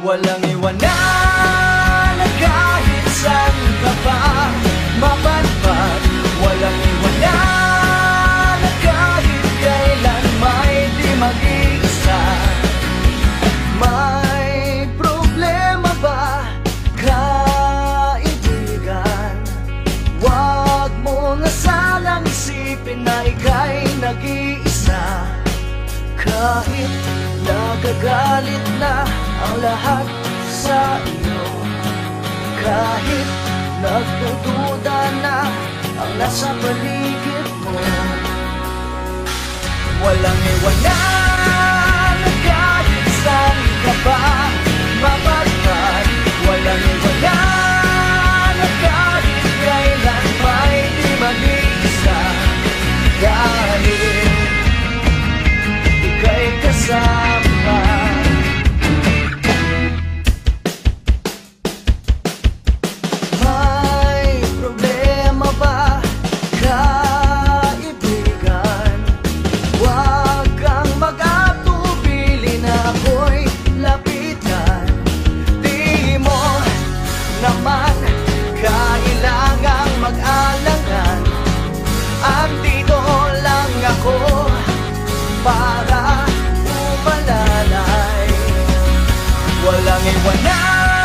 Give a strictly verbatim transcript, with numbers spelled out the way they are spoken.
Walang iwanan na kahit saan ka pa mapadpad. Walang iwanan na kahit kailan may di mag-iisa. May problema ba, kaibigan? Huwag mo nga sanang isipin na ika'y nag-iisa. Kahit nagagalit na ang lahat sa iyo, kahit nagdududa na ang nasa paligid mo, walang iwanan na kahit saan ka ba mapadpad. Walang iwanan na kahit kailan may di mag-iisa. Dahil ika'y kasama. May problema ba, kaibigan? Huwag kang mag-atubili na ako'y lapitan. Di mo naman kailangang mag-alangan. Andito lang ako para umalalay. Walang iwanan